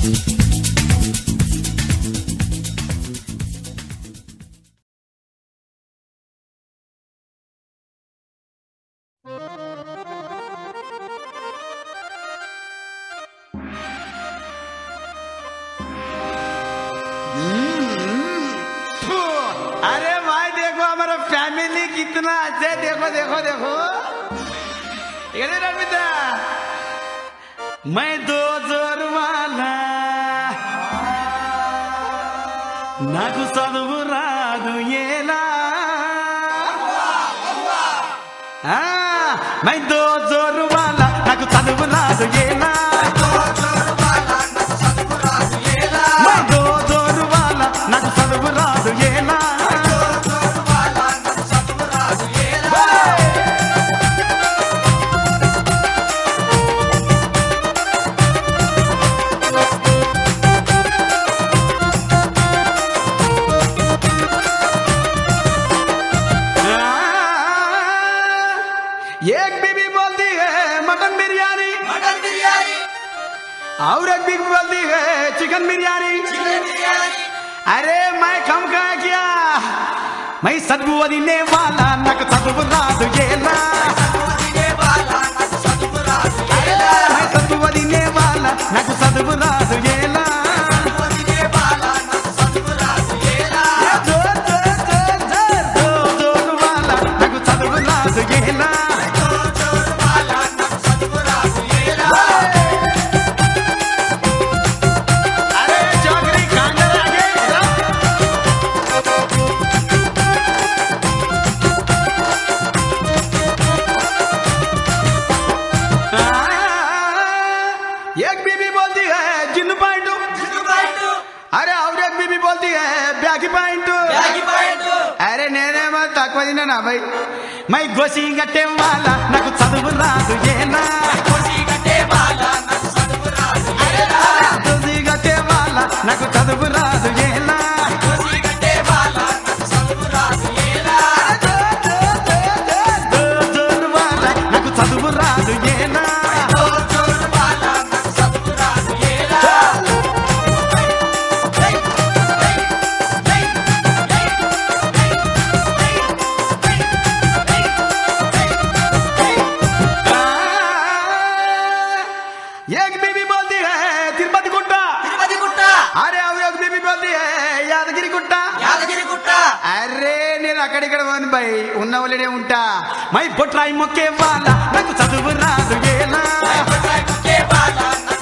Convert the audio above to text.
अरे भाई देखो हमारा फैमिली कितना अच्छा है। देखो देखो देखो मित्र मैं 2 जोर वाला నాకు చదువు రాదు ఏలా मैं 2 जोर वाला నాకు చదువు రాదు ఏలా मैं 2 जोर वाला నాకు చదువు రాదు ఏలా एक बीबी बोलती है मटन बिरयानी और एक बीबी बोलती है चिकन बिरयानी। अरे मैं कम कहा क्या मैं सदबू अदीने वाला नक सदबू रादु येला मैं सदबू अदीने वाला नक सदबू रादु येला एक बीबी बोलती है जिन्नू पॉइंट। अरे और एक बीबी बोलती है ब्यागी पॉइंट। अरे नेने मत तक वही ना भाई मैं गोशी गट्टे वाला నాకు చదువు రాదు ఏనా गोशी गट्टे वाला నాకు చదువు రాదు ఏనా गोशी गट्टे वाला నాకు చదువు రాదు ఏనా गोशी गट्टे वाला నాకు చదువు రాదు ఏనా जोर वाला నాకు చదువు రాదు ఏనా एक बीबी बोलती है तिरुपति गुट्टा। अरे और एक बीबी बोलती है यादगिरी गुट्टा। अरे నేను అక్కడిక్కడ పోను బై ఉన్న వాళ్ళనే ఉంటా మై బొట్రాయి మొక్కే వాళ్ళ నాకు చదువు రాదు ఏలా